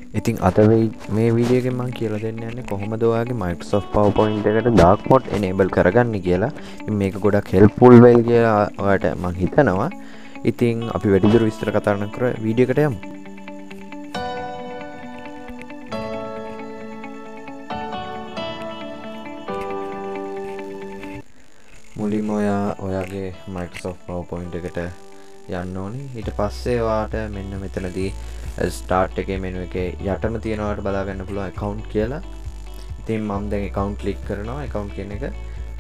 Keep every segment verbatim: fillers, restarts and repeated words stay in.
ඉතින් අද මේ වීඩියෝ එකෙන් මම කියලා දෙන්න යන්නේ කොහොමද ඔයාගේ Microsoft PowerPoint එකට dark mode enable කරගන්න කියලා. ඉතින් මේක ගොඩක් helpful වෙයි කියලා ඔයාලට මම හිතනවා. ඉතින් අපි වැඩිදුර විස්තර කතා කරන වීඩියෝ එකට යමු. මුලින්ම ඔයා ඔයාගේ Microsoft PowerPoint එකට යන්න ඕනේ. ඊට පස්සේ ඔයාට මෙන්න මෙතනදී ස්ටාර්ට් එකේ මෙනු එකේ යටම තියෙනවාට බලා ගන්න පුළුවන් account කියලා. ඉතින් මම දැන් account click කරනවා account කියන එක.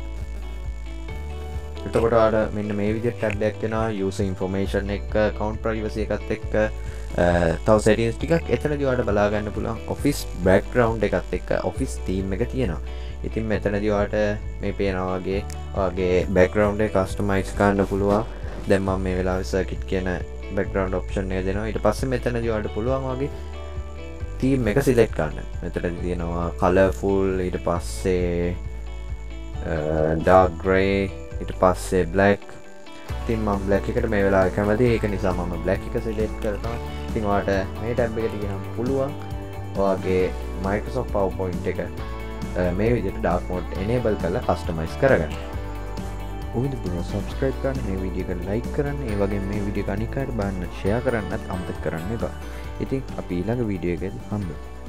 එතකොට ඔයාලට මෙන්න මේ විදිහට tab එකක් එනවා user information එක account privacy එකත් එක්ක තව settings ටිකක් එතනදී ඔයාලට බලා ගන්න පුළුවන් office background එකත් එක්ක office theme එක තියෙනවා. ඉතින් මෙතනදී ඔයාලට මේ පේනවා වගේ ඔයාගේ background එක customize කරන්න පුළුවන්. දැන් මම මේ වෙලාවේ circuit කියන background option එක දෙනවා. ඊට පස්සේ මෙතනදී ඔයාලට පුළුවන් වගේ theme එක select කරන්න. මෙතනදී තියෙනවා colorful, ඊට පස්සේ dark grey, ඊට පස්සේ black. ඉතින් මම black එකට මේ වෙලාවේ කැමතියි. ඒක නිසා මම black එක select කරනවා. ඉතින් ඔයාලට මේ tab එකට ගියහම පුළුවන් ඔයාගේ Microsoft PowerPoint එක මේ විදිහට dark mode enable කරලා customize කරගන්න. ඔයද පුළුවන් subscribe කරන්න, මේ වීඩියෝ එක like කරන්න, ඒ වගේම මේ වීඩියෝ එක අනික් අයට බලන්න share කරන්නත් අමතක කරන්න එපා. ඉතින් අපි ඊළඟ වීඩියෝ එකේදී හම්බෙමු.